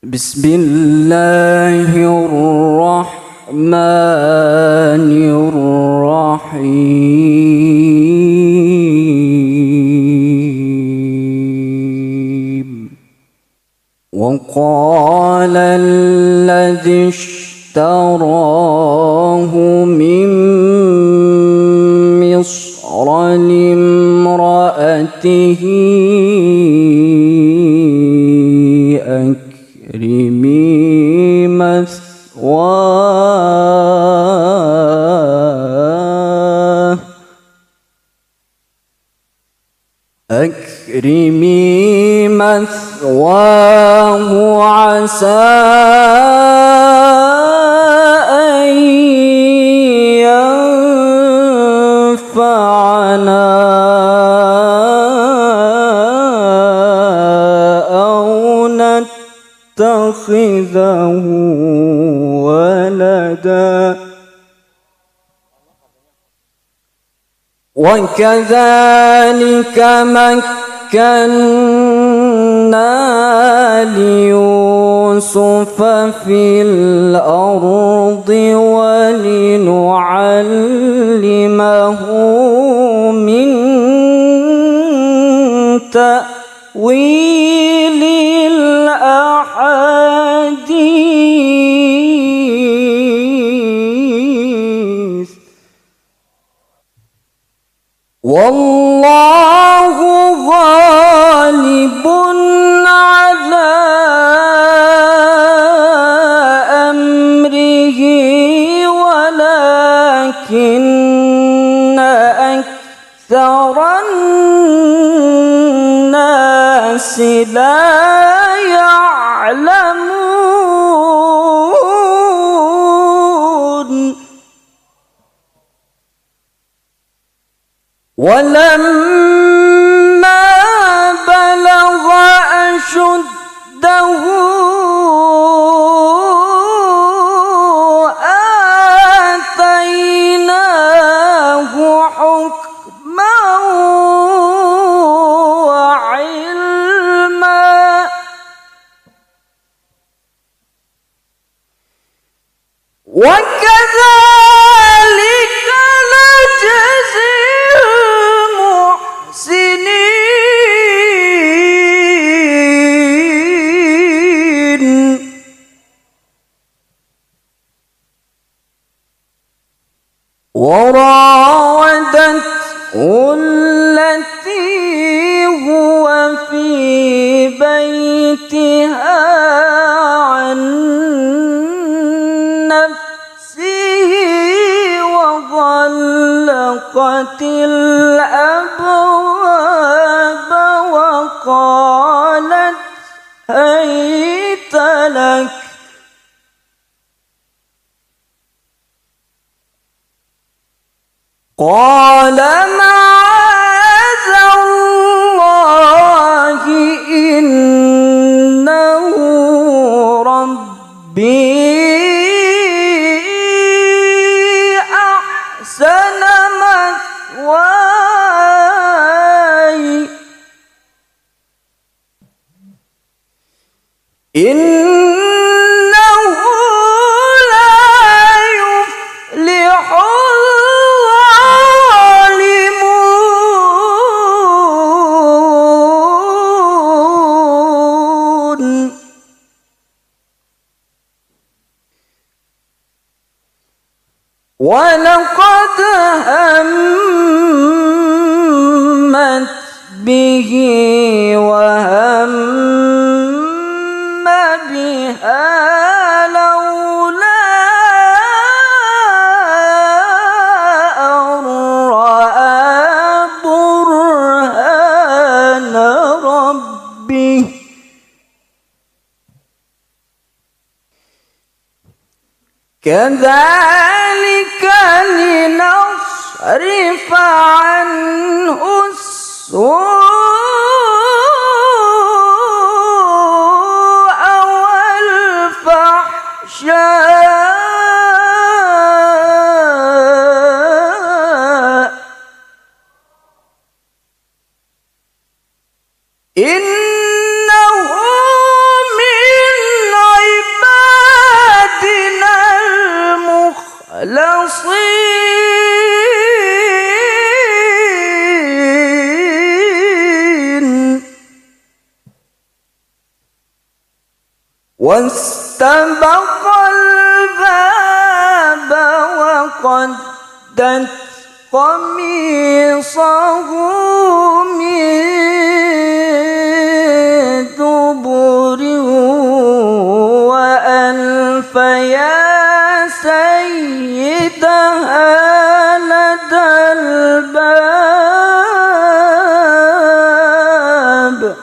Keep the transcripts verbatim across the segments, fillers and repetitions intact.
بسم الله الرحمن الرحيم. وقال الذي اشتراه من مصر لامرأته أكرمي مثواه أكرمي مثواه عسى أن ينفعنا أو نتخذه ولدا وكذلك مكنا ليوسف في الأرض ولنعلمه من تأويل الأحاديث والله غالب على أمره ولكن أكثر الناس لا يعلمون. ولما بلغ أشده آتيناه حكما وعلما وكذلك نجزي المحسنين. وراودته التي هو في بيتها عن نفسه وغلقت الأبواب وقالت هيت لك قال معاذ الله إنه ربي أحسن مثواي إنه لا يفلح الظالمون. ولقد همت به وهم بها لولا أن رأى برهان ربه كذلك لنصرف عنه السوء والفحشاء إنه من صين واستبق الباب وقدت قميصه من دبر وألف يا سيدها لدى الباب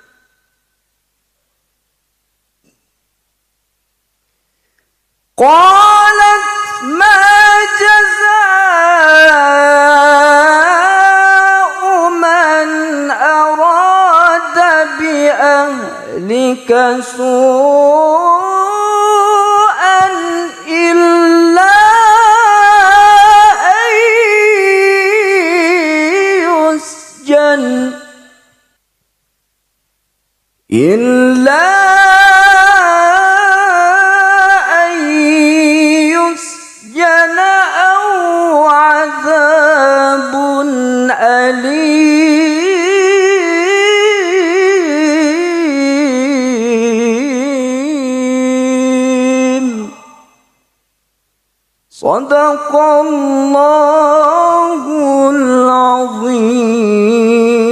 قالت ما جزاء من أراد بأهلك سوءا إلا أن يسجن إلا أو عذاب أليم صدق الله العظيم.